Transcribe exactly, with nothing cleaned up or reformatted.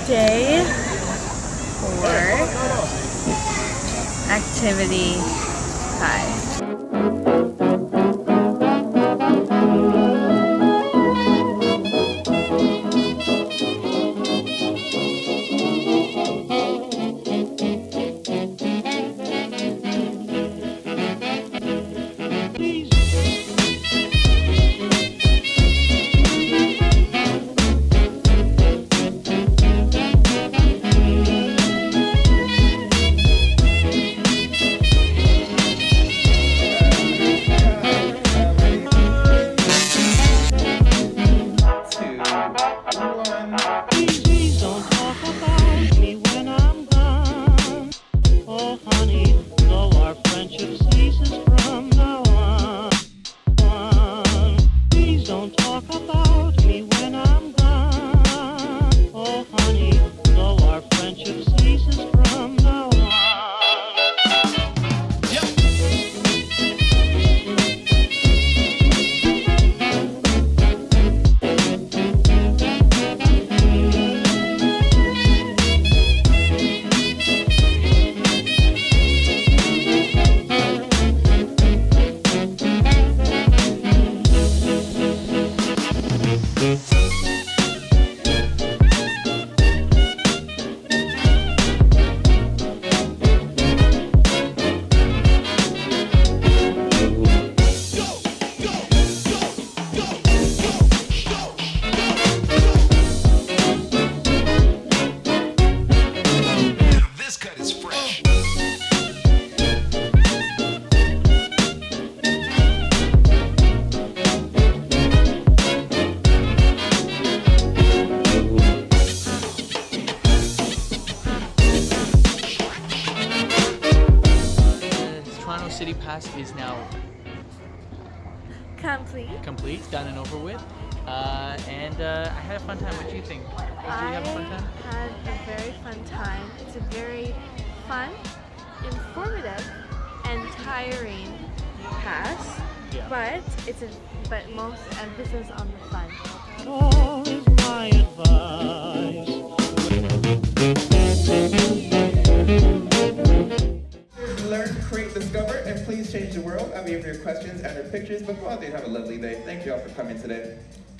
Day four, activity five. City Pass is now Complete. complete, done and over with, uh, and uh, I had a fun time. What do you think? Did you have a fun time? I had a very fun time. It's a very fun, informative, and tiring pass, Yeah. but it's a but most emphasis on the fun. All is my advice. Learn, create, discover, and please change the world. I'm here for your questions and your pictures, but go out there and have a lovely day. Thank you all for coming today.